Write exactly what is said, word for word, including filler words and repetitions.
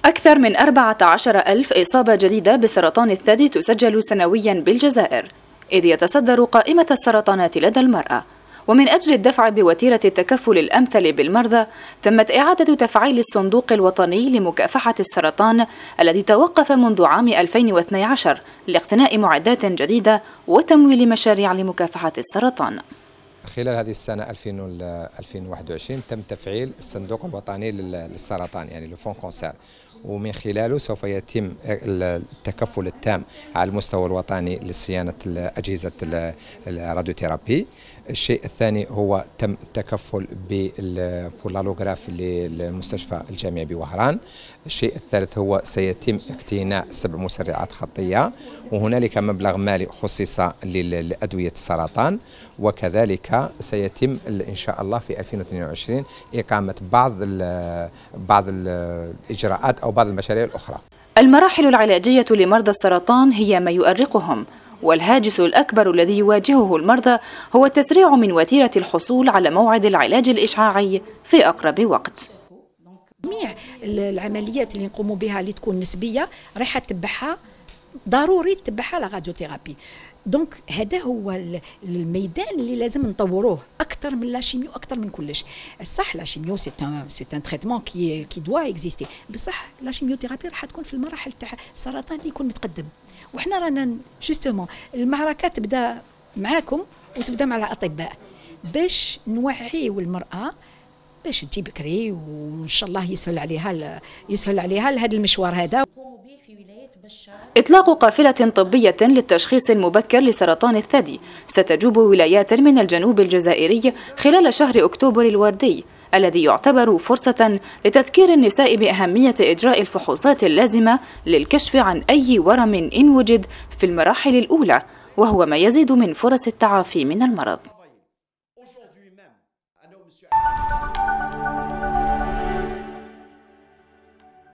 أكثر من أربعة عشر ألف إصابة جديدة بسرطان الثدي تسجل سنويا بالجزائر، إذ يتصدر قائمة السرطانات لدى المرأة. ومن أجل الدفع بوتيرة التكفل الأمثل بالمرضى، تمت إعادة تفعيل الصندوق الوطني لمكافحة السرطان الذي توقف منذ عام ألفين واثني عشر لاقتناء معدات جديدة وتمويل مشاريع لمكافحة السرطان. خلال هذه السنة ألفين وواحد وعشرين تم تفعيل الصندوق الوطني للسرطان، يعني لو فون كونسير، ومن خلاله سوف يتم التكفل التام على المستوى الوطني لصيانة أجهزة الراديوثيرابي. الشيء الثاني هو تم التكفل بالبولالوغراف للمستشفى الجامعي بوهران. الشيء الثالث هو سيتم اقتناء سبع مسرعات خطية، وهنالك مبلغ مالي خصص لأدوية السرطان، وكذلك سيتم إن شاء الله في ألفين واثنين وعشرين إقامة بعض بعض الإجراءات أو بعض المشاريع الأخرى. المراحل العلاجية لمرضى السرطان هي ما يؤرقهم، والهاجس الأكبر الذي يواجهه المرضى هو التسريع من وتيرة الحصول على موعد العلاج الإشعاعي في أقرب وقت. جميع العمليات اللي نقوموا بها اللي تكون نسبية راح تتبعها ضروري تتبعها لا راديوثيرابي. دونك هذا هو الميدان اللي لازم نطوروه اكثر من لا شيميو، اكثر من كلش. صح لا شيميو سي ان سي ان تريتمون كي كي دوا اكزيستي، بصح لا شيميوثيرابي راح تكون في المراحل تاع السرطان اللي يكون متقدم، وحنا رانا جوستومون المعركه تبدا معاكم وتبدا مع الاطباء باش نوعيو المراه باش تجي بكري، وان شاء الله يسهل عليها يسهل عليها لهذا المشوار هذا. إطلاق قافلة طبية للتشخيص المبكر لسرطان الثدي ستجوب ولايات من الجنوب الجزائري خلال شهر أكتوبر الوردي، الذي يعتبر فرصة لتذكير النساء بأهمية إجراء الفحوصات اللازمة للكشف عن أي ورم إن وجد في المراحل الأولى، وهو ما يزيد من فرص التعافي من المرض.